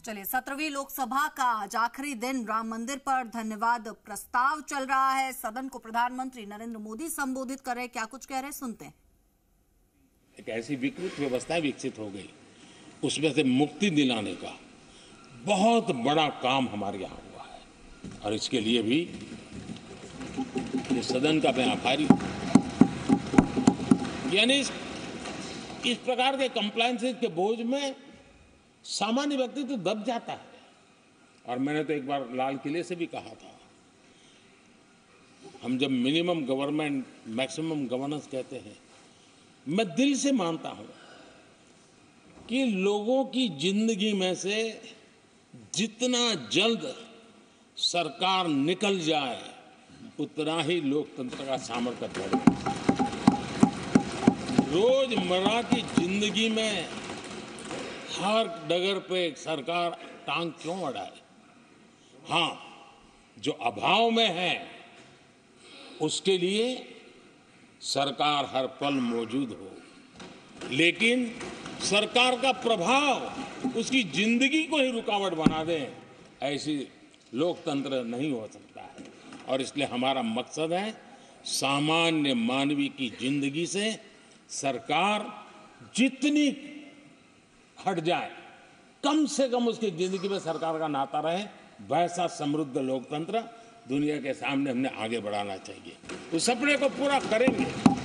चलिए, 17वीं लोकसभा का आज आखिरी दिन राम मंदिर पर धन्यवाद प्रस्ताव चल रहा है। सदन को प्रधानमंत्री नरेंद्र मोदी संबोधित कर रहे, क्या कुछ कह रहे सुनते हैं। एक ऐसी विकृत व्यवस्था विकसित हो गई, उसमें से मुक्ति दिलाने का बहुत बड़ा काम हमारे यहाँ हुआ है और इसके लिए भी इस सदन का मैं आभारी हूँ। यानी इस प्रकार के कंप्लायंसेस के बोझ में सामान्य व्यक्ति तो दब जाता है। और मैंने तो एक बार लाल किले से भी कहा था, हम जब मिनिमम गवर्नमेंट मैक्सिमम गवर्नेंस कहते हैं, मैं दिल से मानता हूं कि लोगों की जिंदगी में से जितना जल्द सरकार निकल जाए उतना ही लोकतंत्र का सामर्थ्य बढ़ेगा। रोजमर्रा की जिंदगी में हर डगर पे सरकार टांग क्यों अड़ाए। हाँ, जो अभाव में है उसके लिए सरकार हर पल मौजूद हो, लेकिन सरकार का प्रभाव उसकी जिंदगी को ही रुकावट बना दे, ऐसी लोकतंत्र नहीं हो सकता है। और इसलिए हमारा मकसद है सामान्य मानवीय की जिंदगी से सरकार जितनी हट जाए, कम से कम उसकी जिंदगी में सरकार का नाता रहे, वैसा समृद्ध लोकतंत्र दुनिया के सामने हमने आगे बढ़ाना चाहिए। उस सपने को पूरा करेंगे।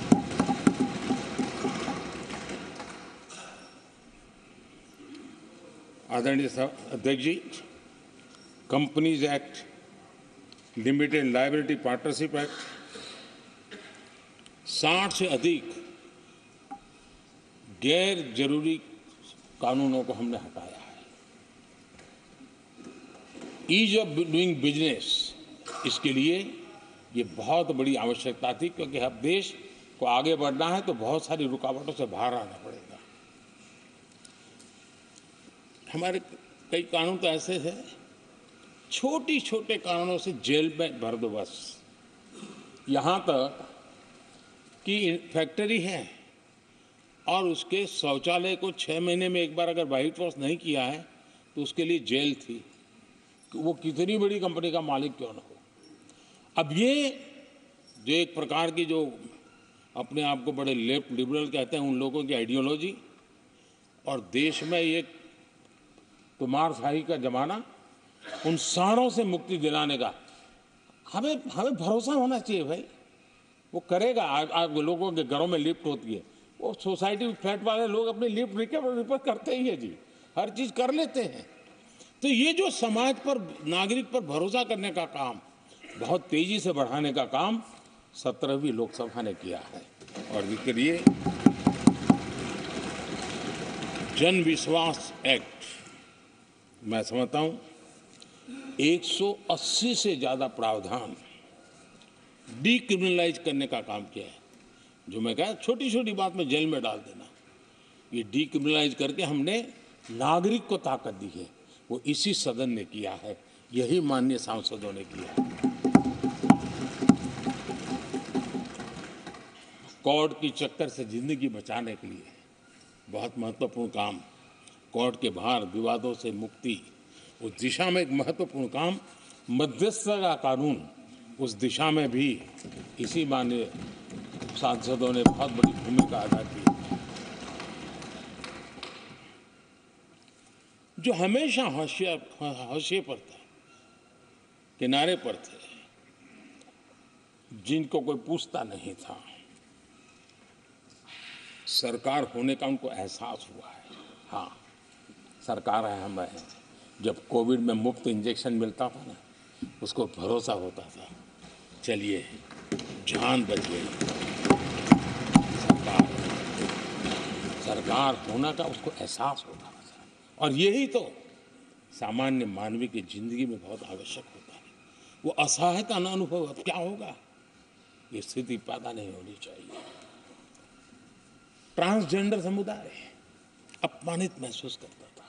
आदरणीय अध्यक्ष जी, companies act, limited liability partnership act, 60 से अधिक गैर जरूरी कानूनों को हमने हटाया है। ईज ऑफ डूइंग बिजनेस, इसके लिए ये बहुत बड़ी आवश्यकता थी, क्योंकि हर देश को आगे बढ़ना है तो बहुत सारी रुकावटों से बाहर आना पड़ेगा। हमारे कई कानून तो ऐसे हैं, छोटी छोटे कारणों से जेल में भर दो बस। यहाँ तक कि फैक्ट्री है और उसके शौचालय को 6 महीने में एक बार अगर व्हाइट वॉश नहीं किया है तो उसके लिए जेल थी, वो कितनी बड़ी कंपनी का मालिक क्यों न हो। अब ये जो एक प्रकार की जो अपने आप को बड़े लेफ्ट लिबरल कहते हैं, उन लोगों की आइडियोलॉजी, और देश में ये तुमारशाही का जमाना, उन सारों से मुक्ति दिलाने का हमें भरोसा होना चाहिए भाई। वो करेगा। आज लोगों के घरों में लिफ्ट होती है, वो सोसाइटी फ्लैट वाले लोग अपनी लिफ्ट रिपेयर करते ही है जी, हर चीज कर लेते हैं। तो ये जो समाज पर, नागरिक पर भरोसा करने का काम, बहुत तेजी से बढ़ाने का काम 17वीं लोकसभा ने किया है। और इसके लिए जन विश्वास एक्ट, मैं समझता हूं 180 से ज्यादा प्रावधान डीक्रिमिनलाइज करने का काम किया है। जो मैं कहा, छोटी छोटी बात में जेल में डाल देना, ये डीक्रिमिनलाइज करके हमने नागरिक को ताकत दी है। वो इसी सदन ने किया है, यही माननीय सांसदों ने किया है। कोर्ट की चक्कर से जिंदगी बचाने के लिए बहुत महत्वपूर्ण काम, कोर्ट के बाहर विवादों से मुक्ति, उस दिशा में एक महत्वपूर्ण काम, मध्यस्थता का कानून, उस दिशा में भी इसी माननीय सांसदों ने बहुत बड़ी भूमिका अदा की। जो हमेशा हाशिए पर थे, किनारे पर थे, जिनको कोई पूछता नहीं था, सरकार होने का उनको एहसास हुआ है। हाँ, सरकार है, हम हैं। जब कोविड में मुफ्त इंजेक्शन मिलता था ना, उसको भरोसा होता था, चलिए जान बच गई। सरकार होना का उसको एहसास होता था। और यही तो सामान्य मानवीय की जिंदगी में बहुत आवश्यक होता है। वो असहायता न अनुभव, अब क्या होगा, ये स्थिति पैदा नहीं होनी चाहिए। ट्रांसजेंडर समुदाय अपमानित महसूस करता था,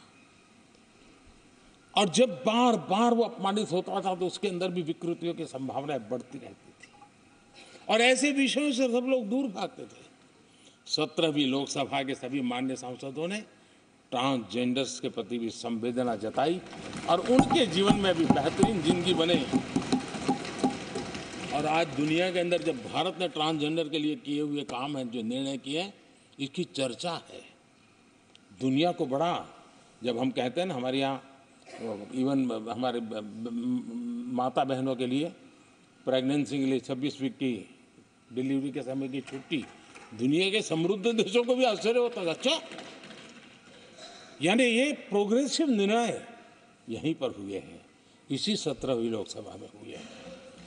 और जब बार बार वो अपमानित होता था तो उसके अंदर भी विकृतियों की संभावनाएं बढ़ती रहती थी, और ऐसे विषयों से सब लोग दूर भागते थे। 17वीं लोकसभा के सभी माननीय सांसदों ने ट्रांसजेंडर्स के प्रति भी संवेदना जताई और उनके जीवन में भी बेहतरीन जिंदगी बने। और आज दुनिया के अंदर जब भारत ने ट्रांसजेंडर के लिए किए हुए काम हैं, जो निर्णय किए हैं, इसकी चर्चा है दुनिया को बड़ा। जब हम कहते हैं ना, हमारे यहाँ इवन हमारे माता बहनों के लिए प्रेगनेंसी के लिए 26 वीक की डिलीवरी के समय की छुट्टी, दुनिया के समृद्ध देशों को भी आश्चर्य होता है। अच्छा, यानी ये प्रोग्रेसिव निर्णय यहीं पर हुए हैं, इसी 17वीं लोकसभा में हुए हैं।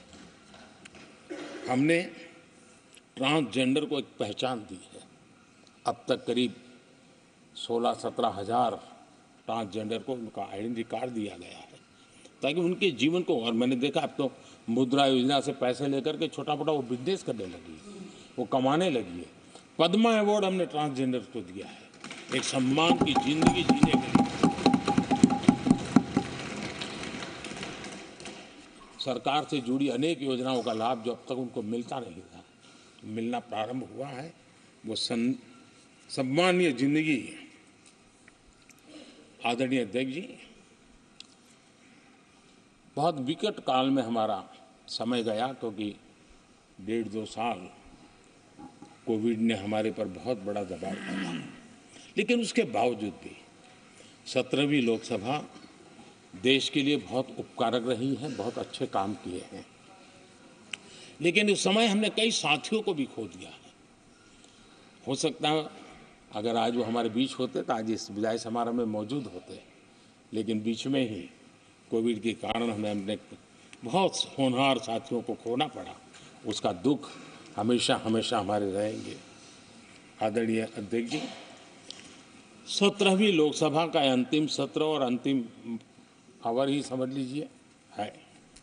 हमने ट्रांसजेंडर को एक पहचान दी है। अब तक करीब 16-17 हज़ार ट्रांसजेंडर को उनका आइडेंटिटी कार्ड दिया गया है, ताकि उनके जीवन को। और मैंने देखा अब तो मुद्रा योजना से पैसे लेकर के छोटा मोटा वो बिजनेस करने लगी है, वो कमाने लगी है। पद्मा अवार्ड हमने ट्रांसजेंडर को दिया है, एक सम्मान की जिंदगी जीने के लिए। सरकार से जुड़ी अनेक योजनाओं का लाभ जो अब तक उनको मिलता नहीं था, मिलना प्रारंभ हुआ है। वो सम्मानीय जिंदगी। आदरणीय अध्यक्ष जी, बहुत विकट काल में हमारा समय गया, क्योंकि 1.5-2 साल कोविड ने हमारे पर बहुत बड़ा दबाव डाला। लेकिन उसके बावजूद भी 17वीं लोकसभा देश के लिए बहुत उपकारक रही है, बहुत अच्छे काम किए हैं। लेकिन उस समय हमने कई साथियों को भी खो दिया है। हो सकता है अगर आज वो हमारे बीच होते तो आज इस विदाई समारोह में मौजूद होते, लेकिन बीच में ही कोविड के कारण हमें अपने बहुत होनहार साथियों को खोना पड़ा। उसका दुख हमेशा हमेशा हमारे रहेंगे। आदरणीय अध्यक्ष जी, 17वीं लोकसभा का अंतिम सत्र और अंतिम आवर ही समझ लीजिए है।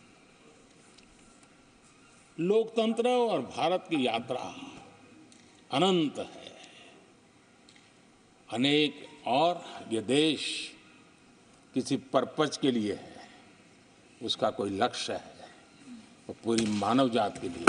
लोकतंत्र और भारत की यात्रा अनंत है, अनेक, और ये देश किसी पर्पज के लिए है, उसका कोई लक्ष्य है, वो पूरी मानव जात के लिए।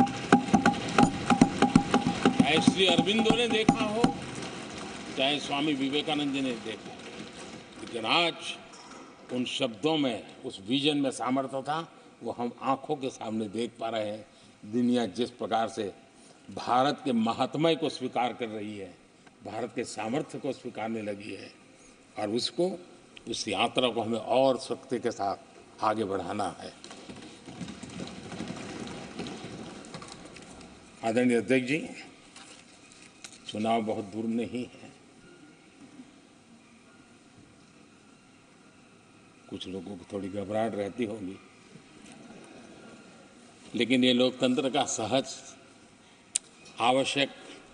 चाहे श्री अरविंदो ने देखा हो, चाहे स्वामी विवेकानंद जी ने देखा, लेकिन आज उन शब्दों में, उस विजन में सामर्थ्य था, वो हम आंखों के सामने देख पा रहे हैं। दुनिया जिस प्रकार से भारत के महात्म्य को स्वीकार कर रही है, भारत के सामर्थ्य को स्वीकारने लगी है, और उसको, उस यात्रा को हमें और शक्ति के साथ आगे बढ़ाना है। आदरणीय अध्यक्ष जी, चुनाव बहुत दूर नहीं है। कुछ लोगों को थोड़ी घबराहट रहती होगी, लेकिन ये लोकतंत्र का सहज आवश्यक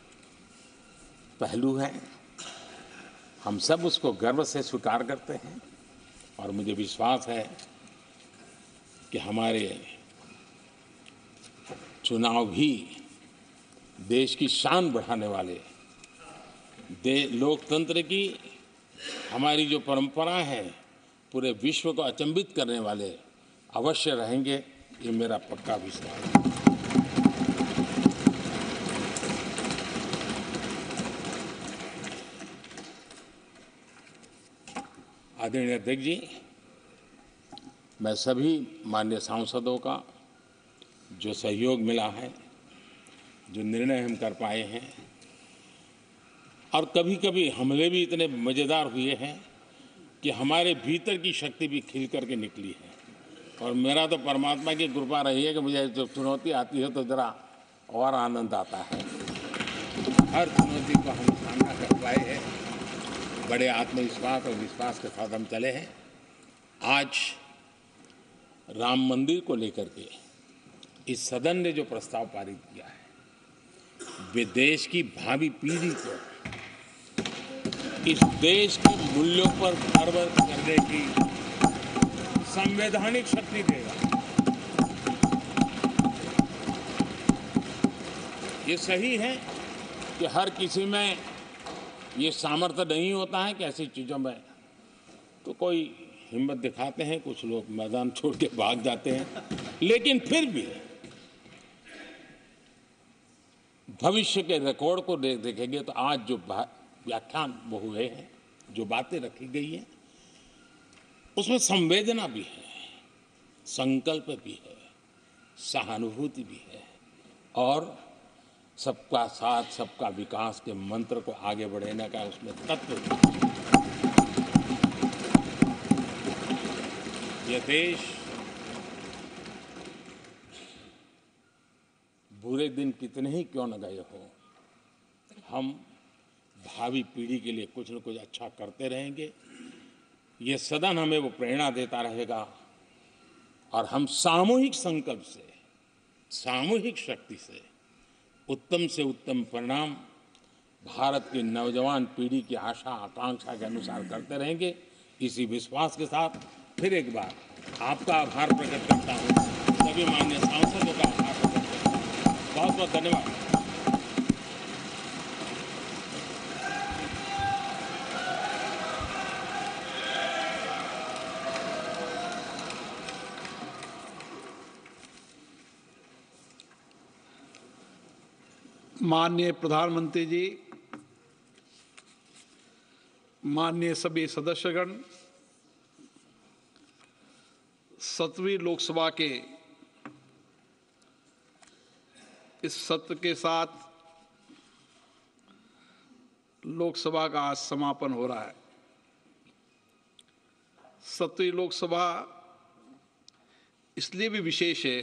पहलू है। हम सब उसको गर्व से स्वीकार करते हैं, और मुझे विश्वास है कि हमारे चुनाव भी देश की शान बढ़ाने वाले, लोकतंत्र की हमारी जो परंपरा है, पूरे विश्व को अचंभित करने वाले अवश्य रहेंगे, ये मेरा पक्का विश्वास है। आदरणीय अध्यक्ष जी, मैं सभी माननीय सांसदों का जो सहयोग मिला है, जो निर्णय हम कर पाए हैं, और कभी कभी हमले भी इतने मज़ेदार हुए हैं कि हमारे भीतर की शक्ति भी खिल करके निकली है। और मेरा तो परमात्मा की कृपा रही है कि मुझे जब चुनौती आती है तो ज़रा और आनंद आता है। हर चुनौती को हम सामना कर पाए हैं, बड़े आत्मविश्वास और विश्वास के साथ हम चले हैं। आज राम मंदिर को लेकर के इस सदन ने जो प्रस्ताव पारित किया है, वे देश की भावी पीढ़ी को इस देश के मूल्यों पर गर्व करने की संवैधानिक शक्ति देगा। ये सही है कि हर किसी में ये सामर्थ्य नहीं होता है कि ऐसी चीज़ों में तो कोई हिम्मत दिखाते हैं, कुछ लोग मैदान छोड़ के भाग जाते हैं, लेकिन फिर भी भविष्य के रिकॉर्ड को देखेंगे तो आज जो व्याख्यान वो हुए हैं, जो बातें रखी गई हैं उसमें संवेदना भी है, संकल्प भी है, सहानुभूति भी है और सबका साथ सबका विकास के मंत्र को आगे बढ़ाने का उसमें तत्व भी है। यह देश बुरे दिन कितने ही क्यों न गए हो, हम भावी पीढ़ी के लिए कुछ न कुछ अच्छा करते रहेंगे। ये सदन हमें वो प्रेरणा देता रहेगा और हम सामूहिक संकल्प से, सामूहिक शक्ति से उत्तम परिणाम भारत की नौजवान पीढ़ी की आशा आकांक्षा के अनुसार करते रहेंगे। इसी विश्वास के साथ फिर एक बार आपका आभार प्रकट करता हूँ, सभी माननीय सांसदों का आभार प्रकट करता हूँ। बहुत बहुत धन्यवाद। माननीय प्रधानमंत्री जी, माननीय सभी सदस्यगण, 7वीं लोकसभा के इस सत्र के साथ लोकसभा का आज समापन हो रहा है। 7वीं लोकसभा इसलिए भी विशेष है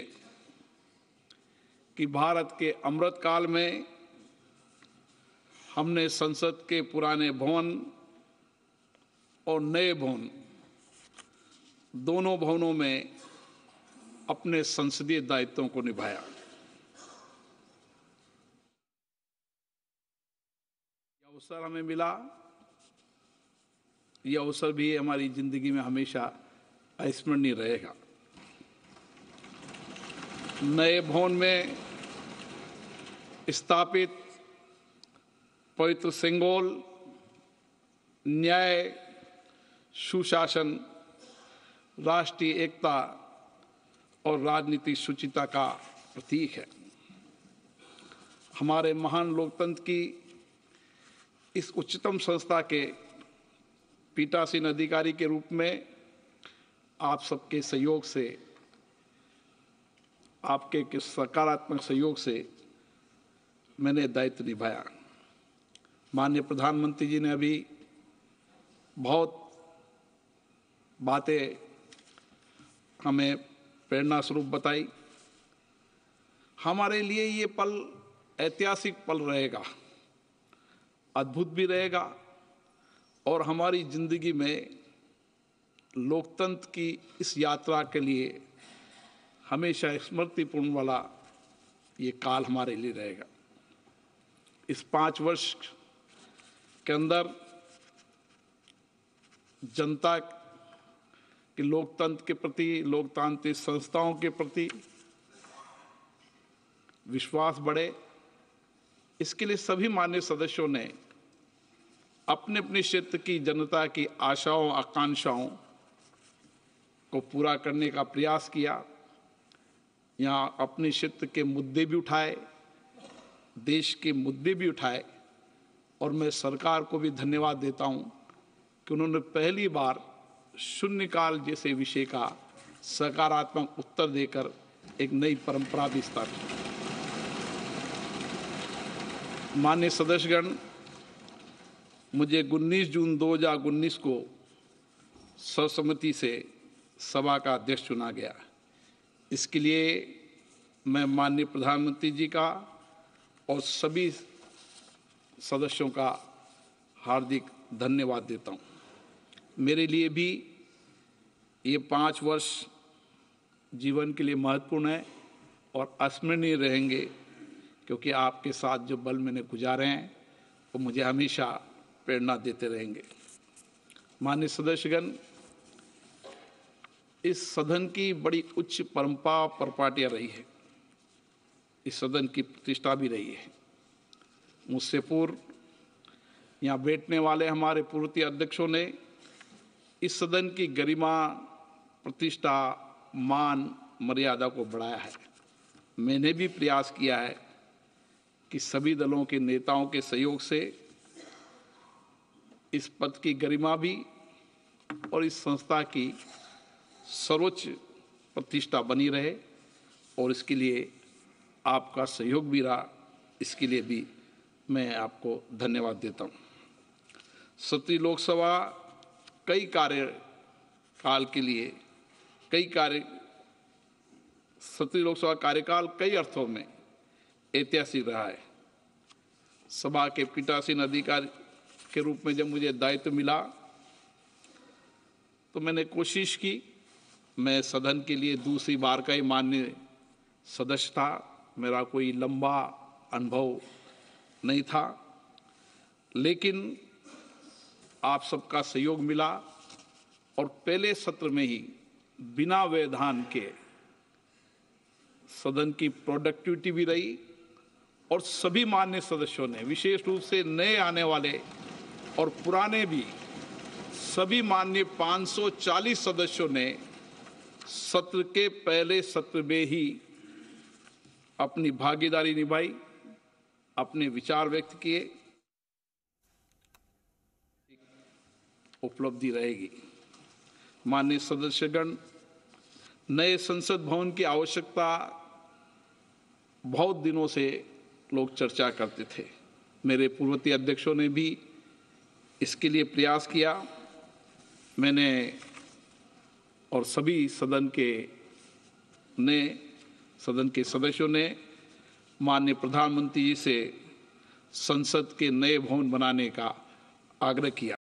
कि भारत के अमृत काल में हमने संसद के पुराने भवन और नए भवन दोनों भवनों में अपने संसदीय दायित्वों को निभाया। यह अवसर हमें मिला, यह अवसर भी हमारी जिंदगी में हमेशा अविस्मरणीय रहेगा। नए भवन में स्थापित पवित्र सिंगोल न्याय, सुशासन, राष्ट्रीय एकता और राजनीतिक शुचिता का प्रतीक है। हमारे महान लोकतंत्र की इस उच्चतम संस्था के पीठासीन अधिकारी के रूप में आप सबके सहयोग से, आपके सकारात्मक सहयोग से मैंने दायित्व निभाया। माननीय प्रधानमंत्री जी ने अभी बहुत बातें हमें प्रेरणा स्वरूप बताई। हमारे लिए ये पल ऐतिहासिक पल रहेगा, अद्भुत भी रहेगा और हमारी जिंदगी में लोकतंत्र की इस यात्रा के लिए हमेशा स्मृतिपूर्ण वाला ये काल हमारे लिए रहेगा। इस 5 वर्ष के अंदर जनता के लोकतंत्र के प्रति, लोकतांत्रिक संस्थाओं के प्रति विश्वास बढ़े, इसके लिए सभी माननीय सदस्यों ने अपने अपने क्षेत्र की जनता की आशाओं आकांक्षाओं को पूरा करने का प्रयास किया। यहाँ अपने क्षेत्र के मुद्दे भी उठाए, देश के मुद्दे भी उठाए और मैं सरकार को भी धन्यवाद देता हूँ कि उन्होंने पहली बार शून्यकाल जैसे विषय का सकारात्मक उत्तर देकर एक नई परंपरा भी स्थापित की। माननीय सदस्यगण, मुझे 19 जून 2019 को सर्वसम्मति से सभा का अध्यक्ष चुना गया। इसके लिए मैं माननीय प्रधानमंत्री जी का और सभी सदस्यों का हार्दिक धन्यवाद देता हूँ। मेरे लिए भी ये 5 वर्ष जीवन के लिए महत्वपूर्ण है और अविस्मरणीय रहेंगे, क्योंकि आपके साथ जो पल मैंने गुजारे हैं वो मुझे हमेशा प्रेरणा देते रहेंगे। माननीय सदस्यगण, इस सदन की बड़ी उच्च परंपरा परिपाटियाँ रही है, इस सदन की प्रतिष्ठा भी रही है। मुझसे पूर्व यहाँ बैठने वाले हमारे पूर्व अध्यक्षों ने इस सदन की गरिमा, प्रतिष्ठा, मान, मर्यादा को बढ़ाया है। मैंने भी प्रयास किया है कि सभी दलों के नेताओं के सहयोग से इस पद की गरिमा भी और इस संस्था की सर्वोच्च प्रतिष्ठा बनी रहे और इसके लिए आपका सहयोग भी रहा, इसके लिए भी मैं आपको धन्यवाद देता हूँ। 17वीं लोकसभा कई कार्यकाल के लिए 17वीं लोकसभा कार्यकाल कई अर्थों में ऐतिहासिक रहा है। सभा के पीठासीन अधिकारी के रूप में जब मुझे दायित्व मिला तो मैंने कोशिश की, मैं सदन के लिए दूसरी बार का ही माननीय सदस्य था, मेरा कोई लंबा अनुभव नहीं था, लेकिन आप सबका सहयोग मिला और पहले सत्र में ही बिना व्यवधान के सदन की प्रोडक्टिविटी भी रही और सभी माननीय सदस्यों ने, विशेष रूप से नए आने वाले और पुराने भी सभी माननीय 540 सदस्यों ने सत्र के पहले सत्र में ही अपनी भागीदारी निभाई, अपने विचार व्यक्त किए। उपलब्धि रहेगी। माननीय सदस्यगण, नए संसद भवन की आवश्यकता बहुत दिनों से लोग चर्चा करते थे। मेरे पूर्ववर्ती अध्यक्षों ने भी इसके लिए प्रयास किया। मैंने और सभी सदन के सदस्यों ने माननीय प्रधानमंत्री जी से संसद के नए भवन बनाने का आग्रह किया।